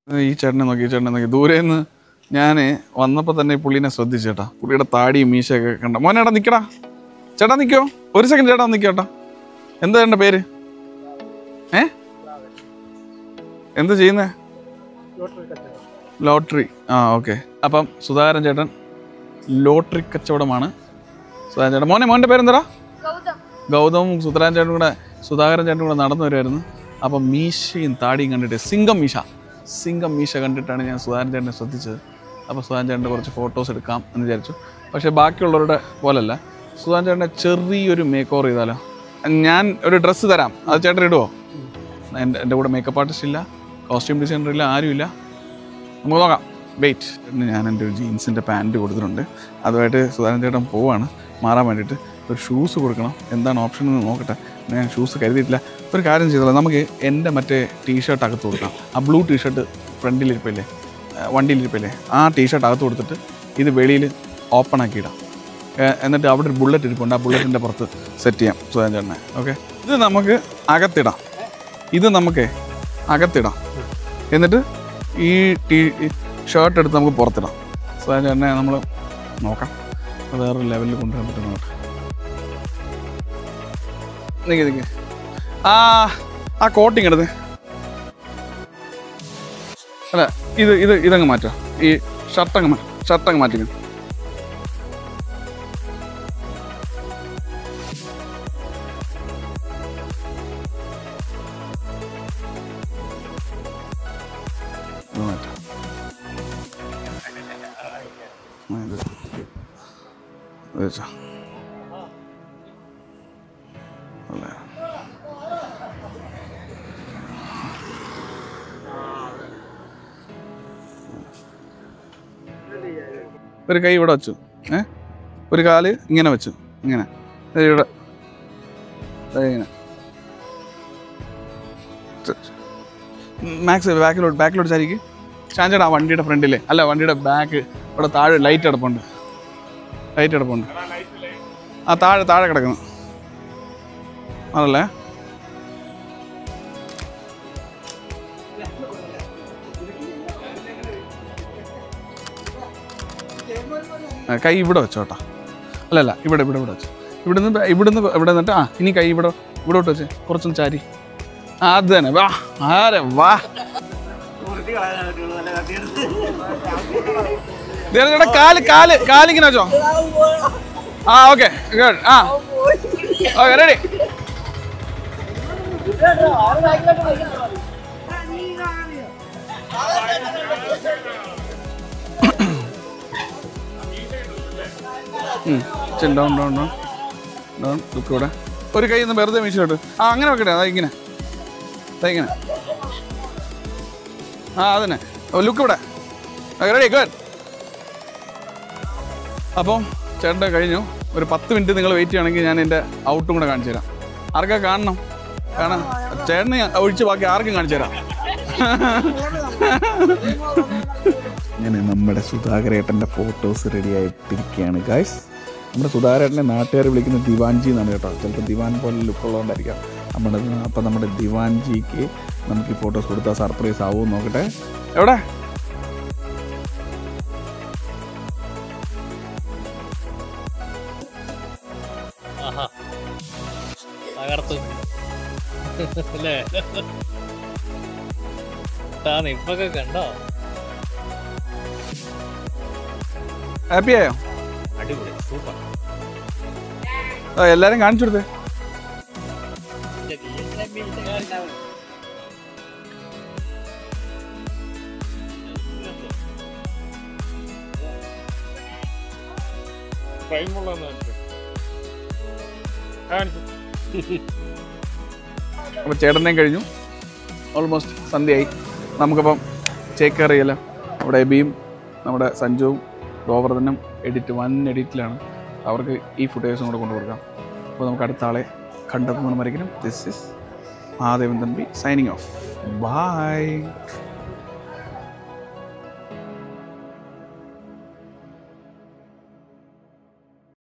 ഈ ചേട്ടനെ നോക്കി ദൂരെ നിന്ന് ഞാൻ വന്നപ്പോൾ തന്നെ പുള്ളീനെ ശ്രദ്ധിച്ചേട്ടാ. പുള്ളിയുടെ താടിയും മീശയൊക്കെ കണ്ട. മോനേട്ടാ നിൽക്കടാ, ചേട്ടാ നിൽക്കോ, ഒരു സെക്കൻഡ് ചേട്ടാ നിൽക്കോട്ടാ. എന്താ ചേട്ടൻ്റെ പേര്? എന്താ ചെയ്യുന്നേ? ലോട്ടറി. ഓക്കെ. അപ്പം സുധാകരൻ ചേട്ടൻ ലോട്ടറി കച്ചവടമാണ്. സുധാകരൻ ചേട്ടൻ മോൻ്റെ പേരെന്താ? ഗൗതമും സുധാകരൻ ചേട്ടനും കൂടെ നടന്നു വരുമായിരുന്നു. അപ്പം മീശയും താടിയും കണ്ടിട്ട് സിംഗം മീശ കണ്ടിട്ടാണ് ഞാൻ സുധാകരൻ ചേട്ടനെ ശ്രദ്ധിച്ചത്. അപ്പോൾ സുധാകരൻ ചേട്ടൻ്റെ കുറച്ച് ഫോട്ടോസ് എടുക്കാം എന്ന് വിചാരിച്ചു. പക്ഷേ ബാക്കിയുള്ളവരുടെ പോലല്ല, സുധാകരൻ ചേട്ടൻ്റെ ചെറിയൊരു മേക്ക് ഓവർ ചെയ്താലോ? ഞാൻ ഒരു ഡ്രസ്സ് തരാം, അത് ചേട്ടൻ ഇടുമോ? എൻ്റെ കൂടെ മേക്കപ്പ് ആർട്ടിസ്റ്റ് ഇല്ല, കോസ്റ്റ്യൂം ഡിസൈനർ ഇല്ല, ആരുമില്ല. നമുക്ക് നോക്കാം. വെയിറ്റ്. ഞാൻ എൻ്റെ ഒരു ജീൻസിൻ്റെ പാൻറ്റ് കൊടുത്തിട്ടുണ്ട്. അതുമായിട്ട് സുധാകരൻ ചേട്ടൻ പോവാണ് മാറാൻ വേണ്ടിയിട്ട്. ഒരു ഷൂസ് കൊടുക്കണം. എന്താണ് ഓപ്ഷൻ എന്ന് നോക്കട്ടെ. ഞാൻ ഷൂസ് കരുതിയിട്ടില്ല. ഒരു കാര്യം ചെയ്തോളാം, നമുക്ക് എൻ്റെ മറ്റേ ടീഷർട്ട് അകത്ത് കൊടുക്കാം. ആ ബ്ലൂ ടീഷർട്ട് ഫ്രണ്ടിലിരിപ്പില്ലേ, വണ്ടിയിലിരിപ്പില്ലേ, ആ ടീഷർട്ട് അകത്ത് കൊടുത്തിട്ട് ഇത് വെളിയിൽ ഓപ്പൺ ആക്കിയിടാം. എന്നിട്ട് അവിടെ ഒരു ബുള്ളറ്റ് ഇരിപ്പുണ്ട്, ആ ബുള്ളറ്റിൻ്റെ പുറത്ത് സെറ്റ് ചെയ്യാം സുധാകരൻ ചേട്ടനെ. ഓക്കെ. ഇത് നമുക്ക് അകത്തിടാം. എന്നിട്ട് ഈ ഷർട്ട് എടുത്ത് നമുക്ക് പുറത്തിടാം. സുധാകരൻ ചേട്ടനെ നമ്മൾ നോക്കാം, വേറൊരു ലെവലിൽ കൊണ്ടുവരാൻ പറ്റും. നോട്ടെ, നിൽക്ക് ആ കോട്ടിങ് എടുത്ത് അല്ല, ഇതങ്ങ് മാറ്റാം. ഈ ഷർട്ടങ്ങ് മാറ്റിക്കണം. ഒരു കൈ ഇവിടെ വെച്ചു, ഒരു കാല് ഇങ്ങനെ വെച്ചു, ഇങ്ങനെ ഇവിടെ ഇങ്ങനെ മാക്സ് ബാക്കിലോട്ട് ചാരിക്ക്. ചാഞ്ചേടാ വണ്ടിയുടെ ഫ്രണ്ടിലെ, അല്ല വണ്ടിയുടെ ബാക്ക് ഇവിടെ താഴെ ലൈറ്റ് കിടപ്പുണ്ട്. ആ താഴെ കിടക്കുന്നു അതല്ലേ. കൈ ഇവിടെ വെച്ചോട്ടാ. അല്ലല്ല, ഇവിടെ വെച്ചു. ഇവിടെ നിന്നിട്ട് ഇനി കൈ ഇവിടോട്ട് വെച്ച് കുറച്ചൊന്ന് ചാരി. അത് തന്നെ. വാ വാ കാലിങ്ങനെ വെച്ചോ. Okay good. Okay ready. Down ലുക്കോടെ ഒരു കൈ ഒന്ന് വെറുതെ മീശോട്ട്. അങ്ങനെ വെക്കട്ടെ. ഇങ്ങനെ അതന്നെ ലുക്ക് ഇവിടെ. Ready good. അപ്പം ചേട്ടൻ്റെ കഴിഞ്ഞു. ഒരു 10 മിനിറ്റ് നിങ്ങൾ വെയിറ്റ് ചെയ്യണമെങ്കിൽ ഞാൻ എൻ്റെ ഔട്ടും കൂടെ കാണിച്ചു തരാം. ആർക്കാ കാണണം? ചേട്ടന് ഒഴിച്ച് ബാക്കി ആർക്കും കാണിച്ചു തരാം. ഞാൻ നമ്മുടെ സുധാകരേട്ടൻ്റെ ഫോട്ടോസ് റെഡി ആയിട്ടിരിക്കുകയാണ് ഗൈസ്. നമ്മുടെ സുധാകരേട്ടനെ നാട്ടുകാർ വിളിക്കുന്നത് ദിവാൻജി എന്നാണ് കേട്ടോ. ചിലപ്പോൾ ദിവാൻ പോലെ ലുക്കുള്ളതുകൊണ്ടായിരിക്കാം. അപ്പം നമ്മുടെ ദിവാൻജിക്ക് നമുക്ക് ഈ ഫോട്ടോസ് കൊടുത്താൽ സർപ്രൈസ് ആവുമെന്ന് നോക്കട്ടെ. എവിടെ കണ്ടോ? ഹാപ്പി ആയോ? അടിപൊളി, സൂപ്പർ. എല്ലാരും കാണിച്ചു കൊടുത്തേ. അപ്പൊ ചേട്ടനെയും കഴിഞ്ഞു. ഓൾമോസ്റ്റ് സന്ധ്യയായി. നമുക്കപ്പം ചേക്ക് അറിയാലോ. നമ്മുടെ എബിയും നമ്മുടെ സഞ്ജുവും ഗോവർദ്ധനും വൻ എഡിറ്റിലാണ്. അവർക്ക് ഈ ഫുട്ടേജും കൂടെ കൊണ്ടുകൊടുക്കാം. അപ്പോൾ നമുക്ക് അടുത്ത ആളെ കണ്ടെത്തുന്ന മരിക്കണം. This is Mahadevan Thampi signing off. By.